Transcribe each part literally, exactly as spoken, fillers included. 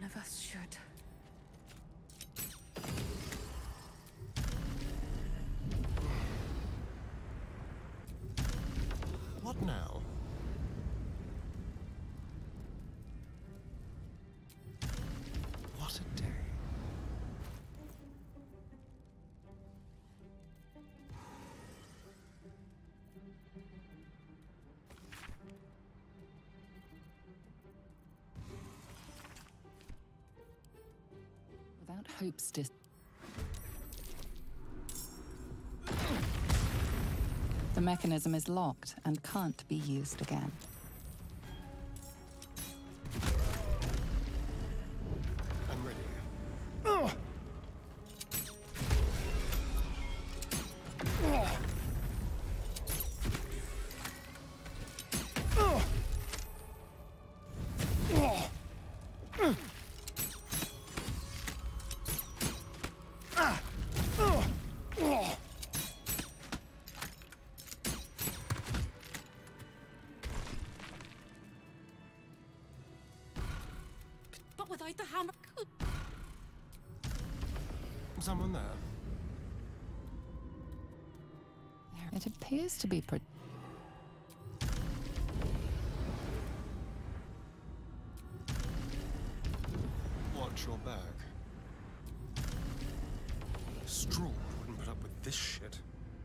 of us should. What now? What a day. Without hope's dis- The mechanism is locked and can't be used again. I'm ready. Oh! Oh! Oh! Oh! Uh! Ah! Oh! Oh! But without the hammer... Someone there? It appears to be pro- Watch your back. Strahd wouldn't put up with this shit.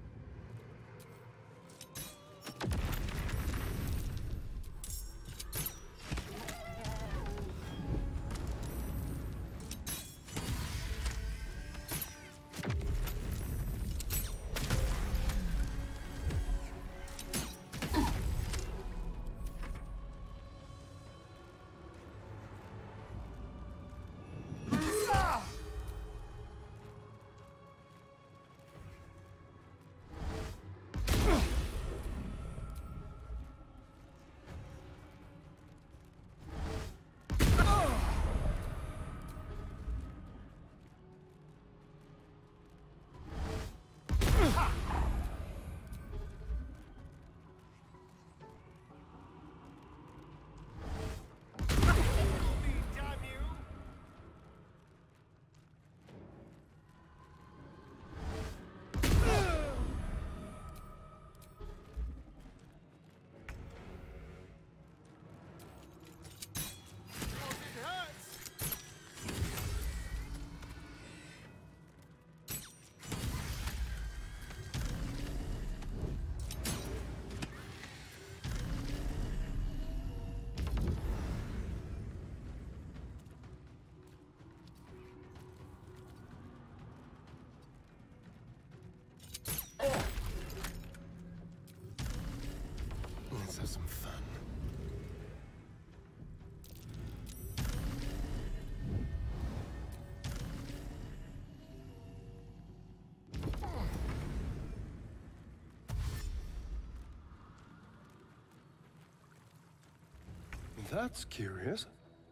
Let's have some fun. That's curious.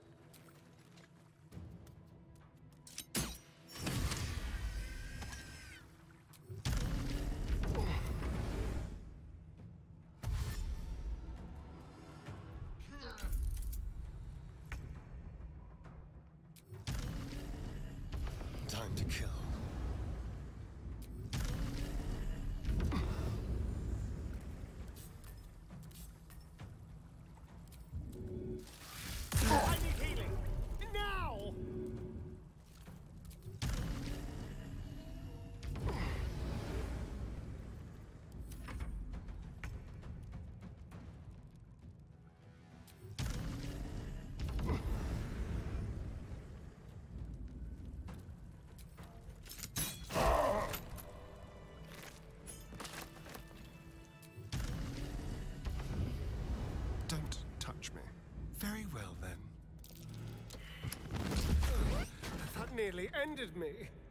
Time to kill. I need healing! Now! Don't touch me. Very well, then. That nearly ended me.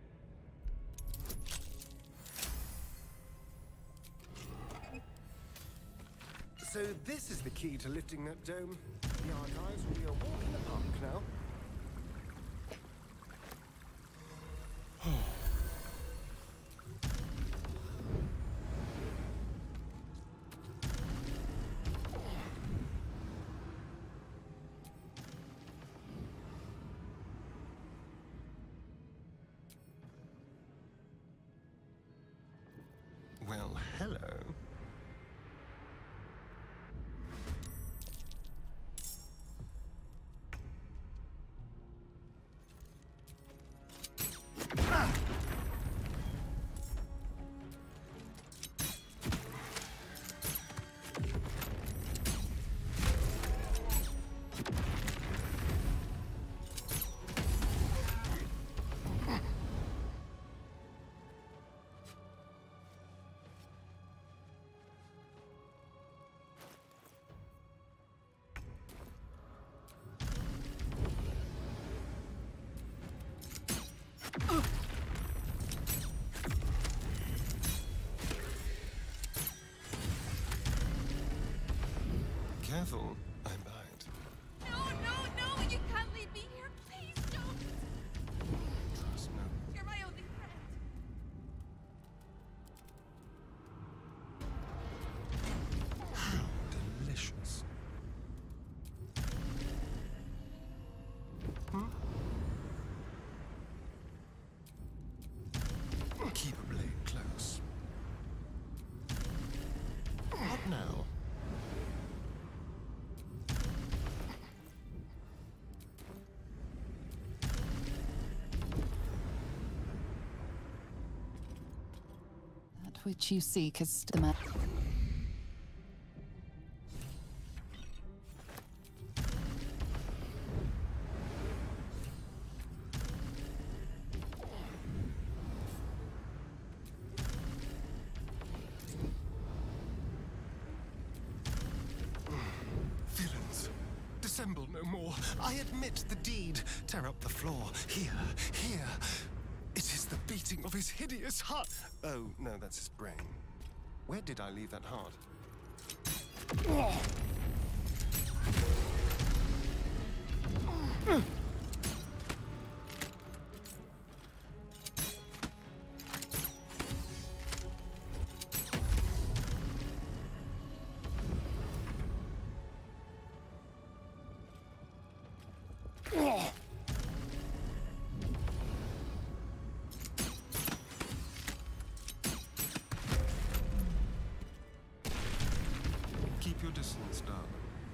So this is the key to lifting that dome. The archives will be a walk in the park now. Well, hello. Careful, I'm behind. No, no, no! You can't leave me here! Please don't! Trust no. You're my only friend. Delicious. Hmm? Keep a blade close. What now? That which you seek is the man. Villains! Dissemble no more. I admit the deed. Tear up the floor. Here, here. It is the beating of his hideous heart. Oh, no, that's his brain. Where did I leave that heart? Keep your distance, darling.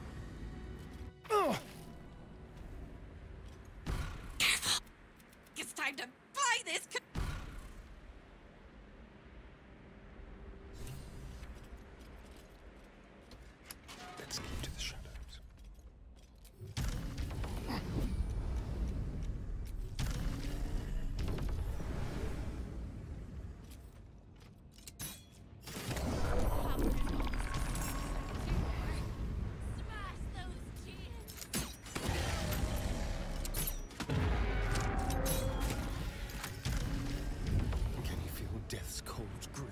It's time to buy this. co- Let's keep to the shadows. Smash those tears. Can you feel death's cold grip?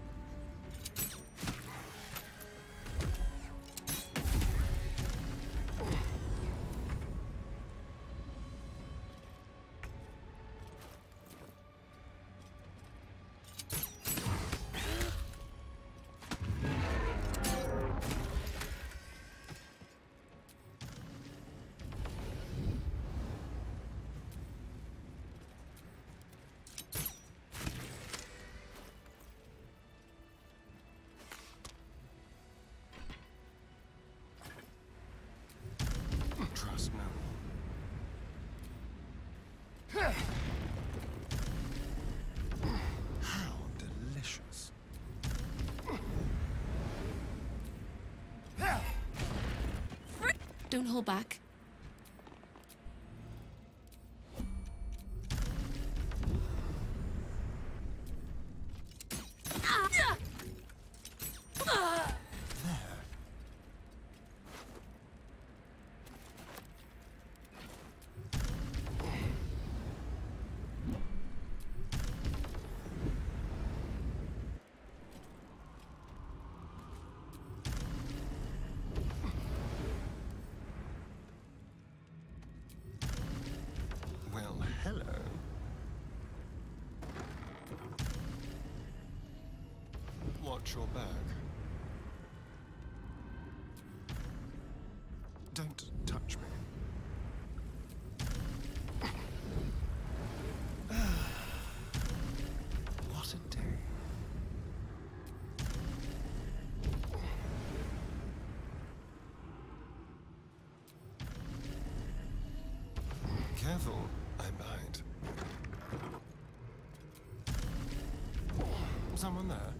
Trust no. How delicious. Don't hold back. Well, hello. Watch your back. Don't touch me. What a day. Someone there?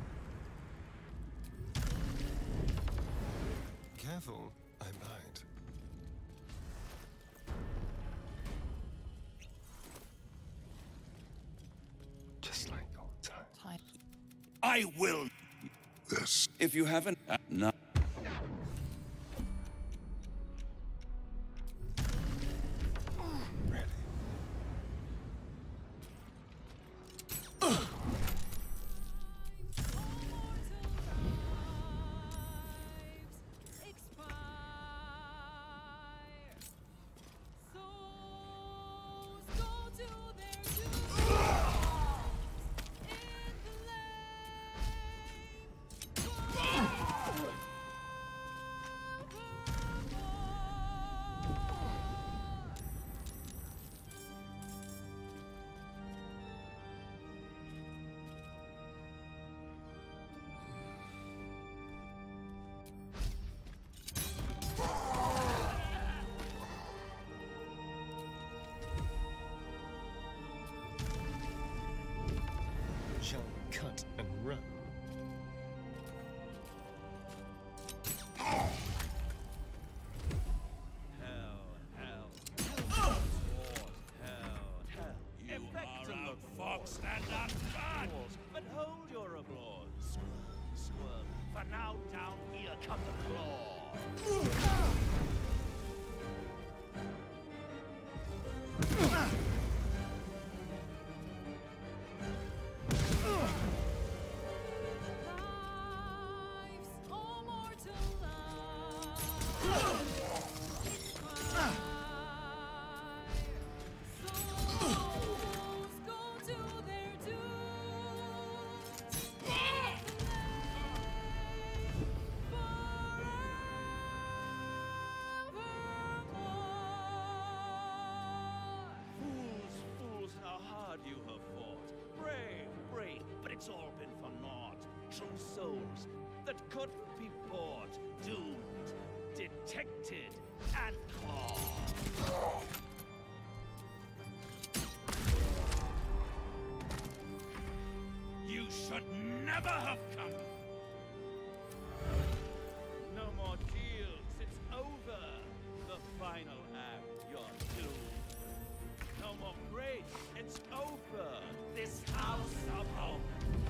Careful, I might. Just like old times. Type. I will. This. If you haven't, uh, no. Really? Shall cut and run. Hell, hell. Sword, hell, hell. You are a fox and a bad. But hold your applause. Squirm, squirm. For now down here come the claw. It's all been for naught. True souls that could be bought, doomed, detected, and caught. You should never have come. No more deals. It's over. The final act. You're doomed. No more grace. It's over. This house of hope.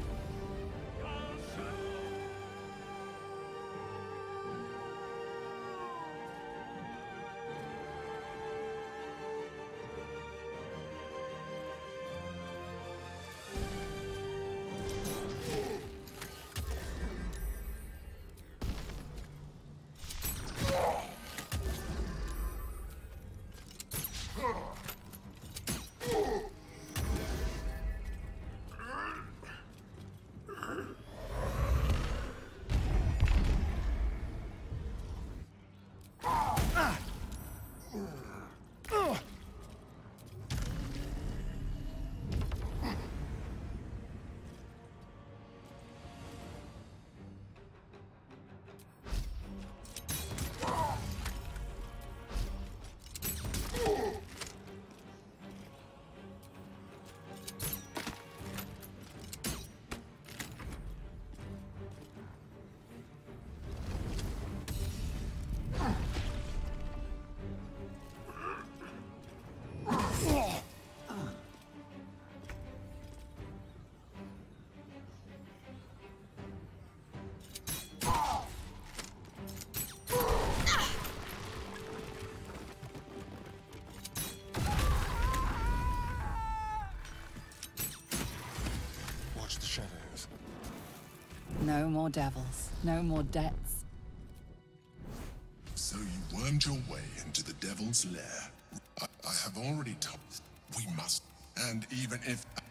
No more devils. No more debts. So you wormed your way into the devil's lair. I, I have already told. We must. And even if